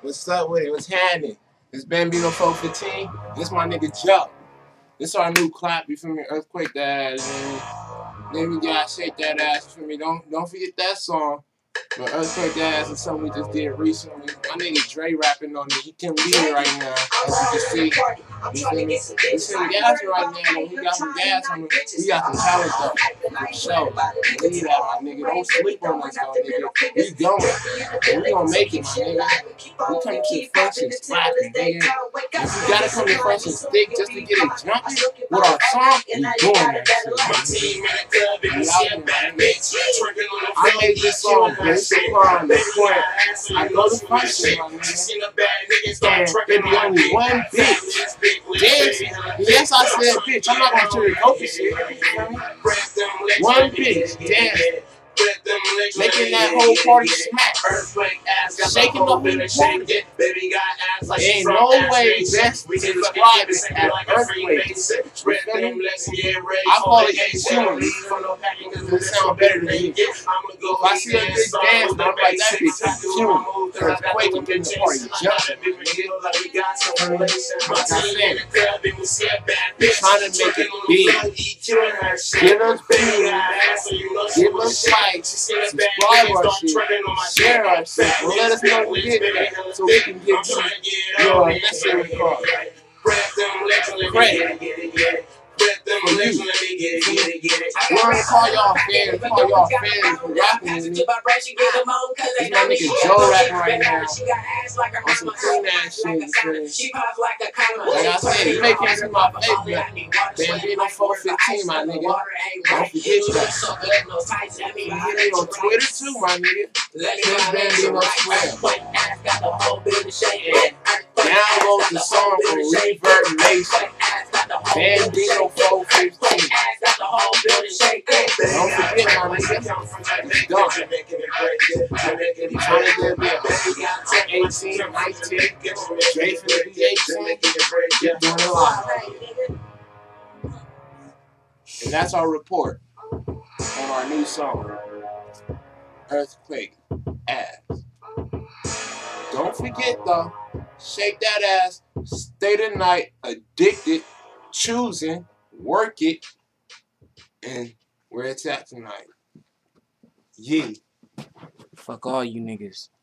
What's up with it? What's happening? This Bambino 415. This my nigga Joe. This our new clap, you feel me? Earthquake that ass, man. Then we gotta shake that ass, you feel me? Don't forget that song. But Earthquake that ass is something we just did recently. My nigga Dre rapping on it. He can lead it right now, as you can see. You feel me? It's some gas right now. When we got some gas on it, we got some talent though. For sure. Lead that, my nigga. Don't sleep on us though, nigga. We going. And we gonna make it, my nigga. We come to functions slapping, nigga. If we gotta come to functions stick just to get it jumping with our song, we doing that shit. I made this song based upon the point. I go to function, my nigga, and there be only one bitch. Yes, I said bitch. I'm not gonna sugarcoat the shit. One bitch dancing, making that whole party smack, shaking the whole party. Ain't no way best to describe it as earthquake. I call it human. It sound better than me. If I see a bitch dance, I'm like, that bitch is human. Earthquake and getting the party jumping. Trying to make it big. Give us views, give us likes, subscribe our shit, share our shit, and let us know we did that so we can get you your necessary card. Great. For you. We're gonna call y'all fans, for rapping with me. This my nigga Joe rapping right now. On some clean ass shit, like I said, you may can't see my face, but Bambino 415, my nigga. Don't forget that. You hit me on Twitter too, my nigga. Just Bambino 12. Download the song from Reverb Nation. Bambino 415. Don't forget, my nigga. Don't. You trying to get me 18, 19, straight for the 18, you're doing a lot. And that's our report on our new song, Earthquake Ass. Don't forget though, shake that ass, stay the night, addicted, choosing, work it, and where it's at tonight. Yeah. Fuck all you niggas.